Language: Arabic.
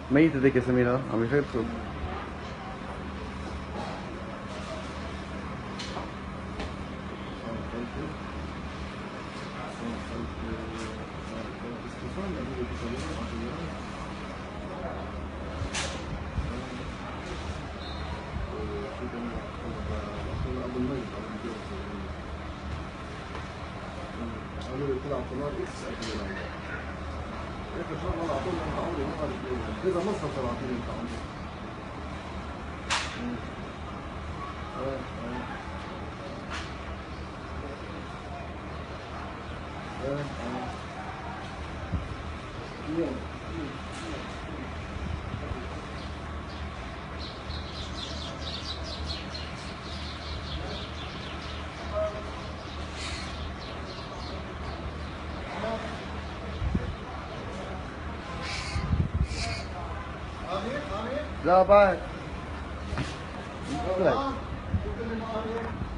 ميتة ديك يا سميرة عم يفرقوا. طلع طلاب اكس هيك ان شاء الله على طول انت عمري ما عارف اذا مصر طلعتين انت عمري لا باي. لا